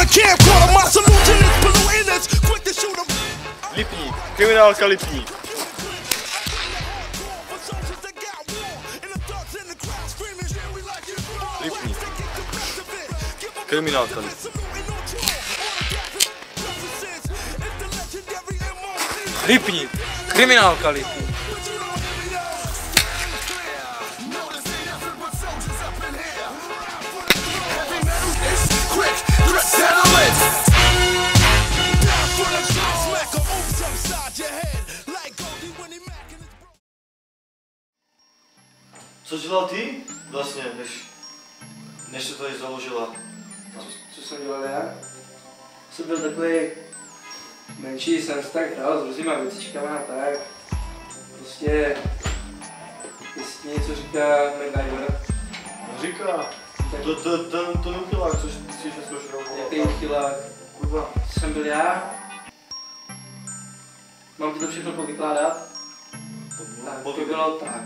camcorder. My solution is polluting this. Quick to shoot 'em. Lipník, kriminálka Lipník. Lipník, kriminálka Lipník. Lipník, kriminálka Lipník. Co dělal ty vlastně, než se tady založila? Co jsem dělal já? Jsem byl takový menší, jsem se tak hrál s různýma věcičkama a tak. Prostě, jestli něco říká MacGyver. Říká, to neuchylák, což si všechno šroubovat. Jaký uchylák? Kurva. Jsem byl já? Mám ti to všechno povykládat? Tak, to bylo tak.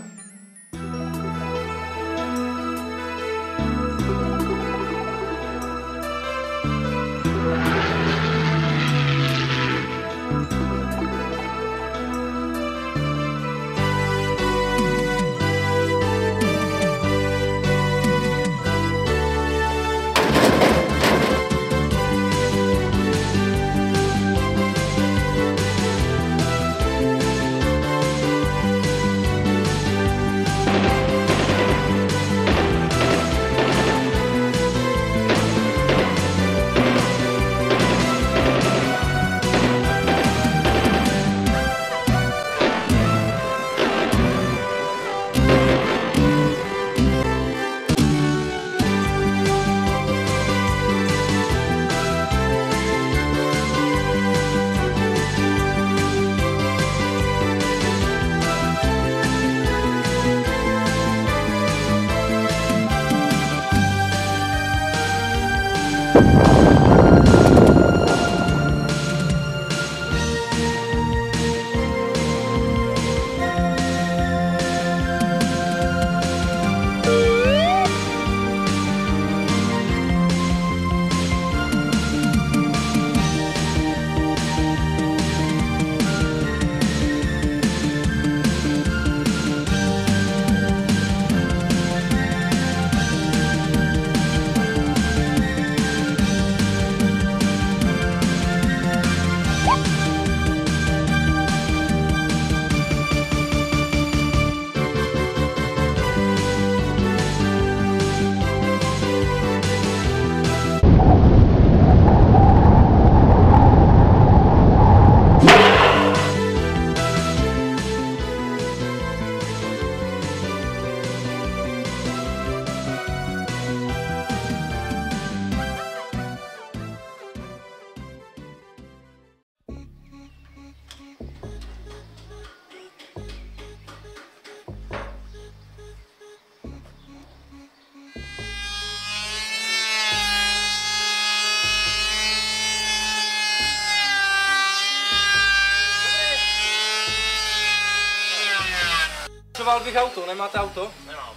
Potřeboval bych auto, nemáte auto? Nemám.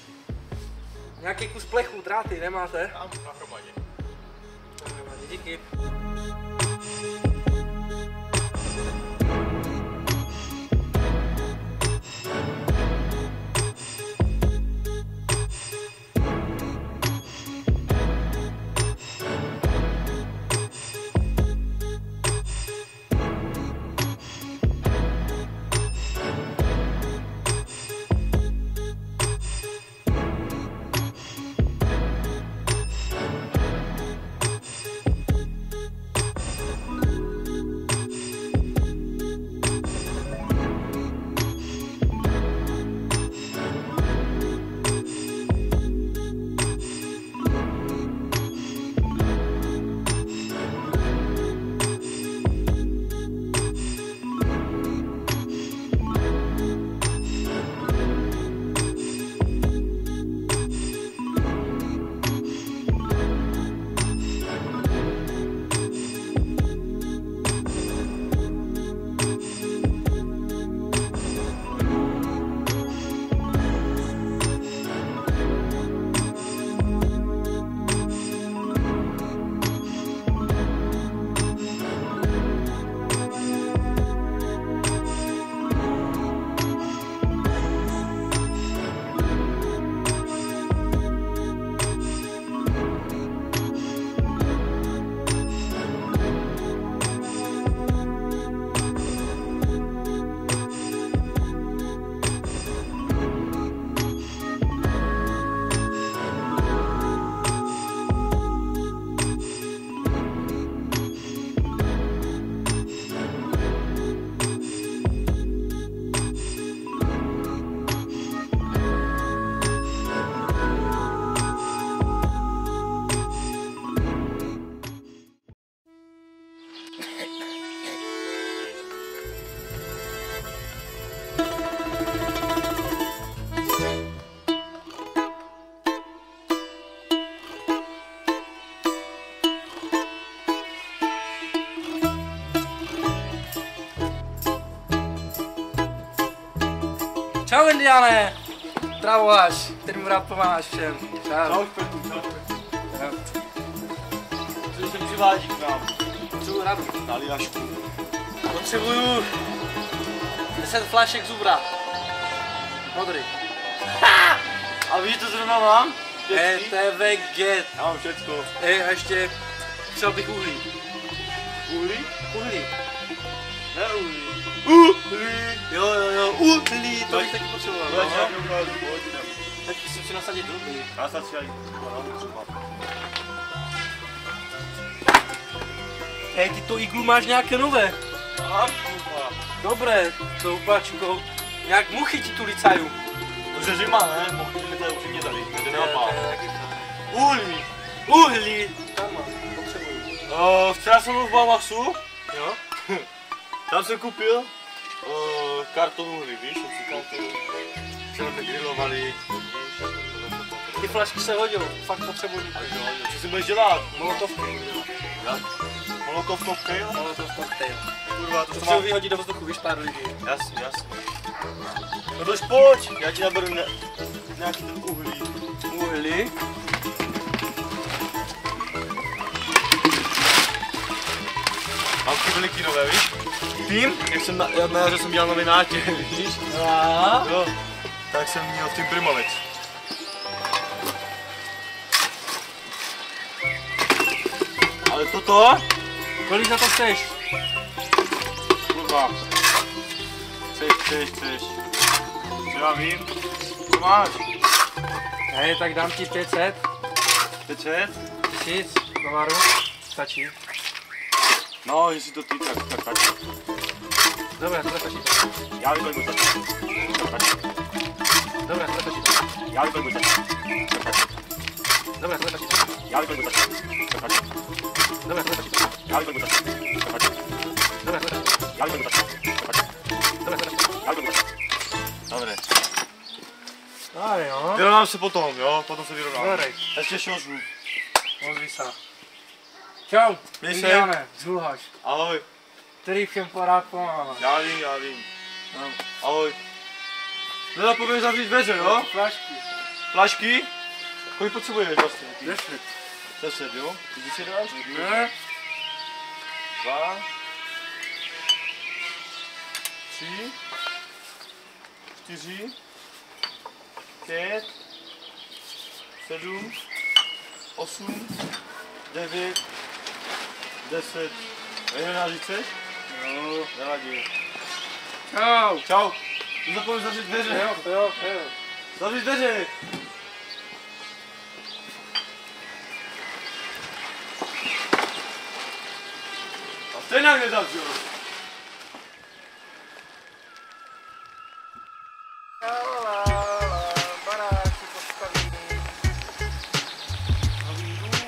Nějaký kus plechu, dráty, nemáte? Mám na hromadě. Díky. Čau Indiane! Travovaš, kterým rád pomáháš všem. Čau. Čau, Špeku, čau, Špeku. Co se přivádí k nám? Potřebuji radu. Na Aljašku. Potřebuju 10 flašek zubra. Modrý. A víš, co zrovna mám? TVG. Já mám všecko. A ještě chtěl bych uhlí. Uhlí? Uhlí. Ne uhlí. Uhlí. Jo, uhlí, to bych taky potřeboval. To je No. nějaký ukážu, pojď tam. Teď si chci nasadit uhlí. Já se třeba jít. Hej, ty to iglu máš nějaké nové. Aha, kurva. Dobré, to upačko. Nějak muchy ti tu licaju. To je zima, ne? Mohli mi to upřímně tady. To je neopál. Uhlí. Uhlí. Tam mám, potřebuju. Včera jsem byl v Baumaxu. Jo? Tam jsem koupil karton uhlí, víš, jak si karton. Jsme grilovali. Ty flašky se hodí, fakt potřebuji. Co si budeš dělat? Molotovky. Jak? Molotov cocktail? Molotov cocktail. Kurva, to Potřebuji vyhodit do vzduchu, víš, pár lidí. Jasně, jasně. No tož pojď, já ti naberu nějaký ten uhlí. Uhlí. Mám ty veliký nové, víš? Tým, jak jsem na jaře jsem dělal nový nátěr, víš? A? Jo, tak jsem měl tým Primolex. Ale toto? Kolik za to chceš? Kurva. Chceš. Co já vím? Co máš? Hej, tak dám ti 500. 500? 1000 dolarů. Stačí. No, jestli to ty, tak taky. Dobré, to stačí. Já bych to nebudu taky. Dobré, to stačí. Já bych to nebudu taky. Dobré, to stačí. Já bych to nebudu taky. Dobré, to stačí. Já bych to nebudu taky. Dobré, to stačí. Já bych to nebudu taky. Dobré, to stačí. Já bych to nebudu taky. Dobré. Ale jo. Vyrovnám se potom, jo? Potom se vyrovnám. Dobré. Ještě šožu. Ozví se. Čau. Měj se. Indiane, zluhaš. Ahoj. Který všem porád pomáhá. Já vím. No. Ahoj. Nezapomeň zavřít dveře, jo? Flašky. Flašky? Kolik potřebuješ vlastně? 10. 10, jo? Ty si dáš? Ne. 2, 3, 4, 5, 7, 8, 9, 10. 11 chceš? Jo. Nevadí. Čau. Čau. Nezapomeň zavřít dveře. Jo. Zavřít dveře. A stejně mě zavřel. Barák si postaví. Nový dům.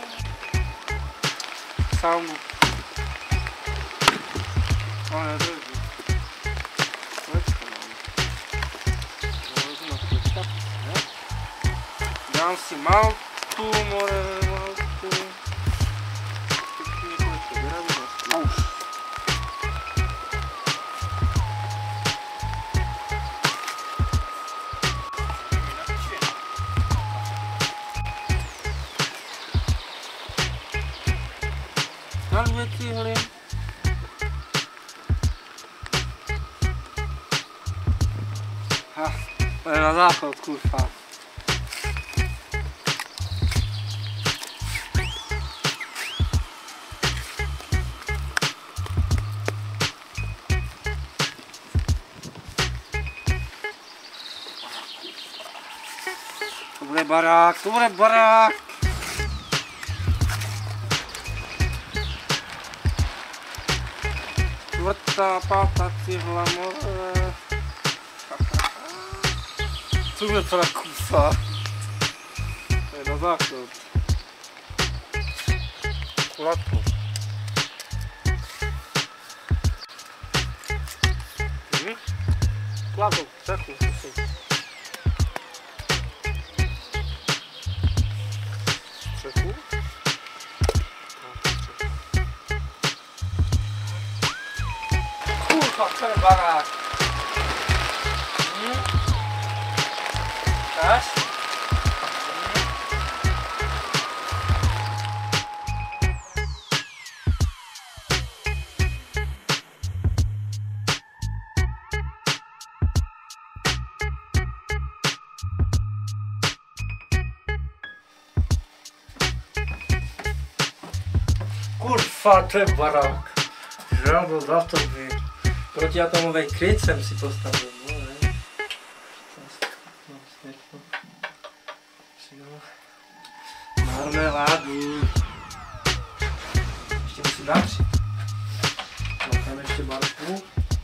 Saunu. No ne, to je dům. Kolečko mám. Založím na kolečka, ne? Dám si maltu, maltu. Pěkný kolečko, vyrazím na už. Na věci hry. To je na záchod, kurva. To bude barák. Čtvrtá, pátá cihla, more. Co bude to na kusa? To je na základ. Kulatko. Kulatko, střechu, zkusím. Střechu? Kurva, to je barák. Dáš? Kurva, to je barák. Žádno za to by. Protiatomový kryt jsem si postavil. No, ne? Marmeládu. Ještě musím natřít. Mám tam ještě barvu.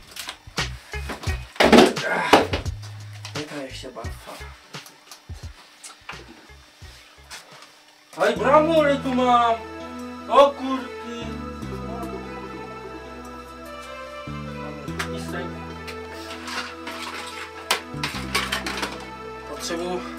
Je tam ještě barva. Aj brambory tu mám. Okurky. Potřebuji